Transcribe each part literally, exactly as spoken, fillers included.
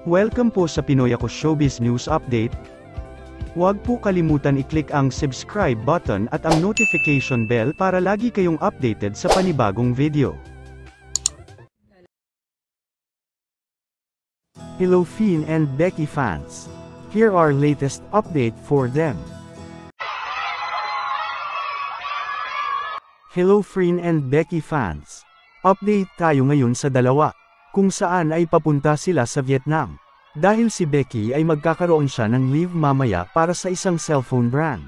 Welcome po sa Pinoy Ako Showbiz News Update. Huwag po kalimutan i-click ang subscribe button at ang notification bell para lagi kayong updated sa panibagong video. Hello Finn and Becky fans. Here are latest update for them. Hello Finn and Becky fans. Update tayo ngayon sa dalawa, kung saan ay papunta sila sa Vietnam. Dahil si Becky ay magkakaroon siya ng leave mamaya para sa isang cellphone brand.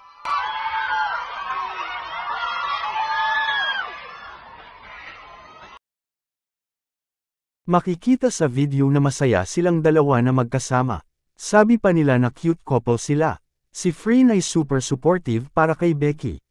Makikita sa video na masaya silang dalawa na magkasama. Sabi pa nila na cute couple sila. Si Finn ay super supportive para kay Becky.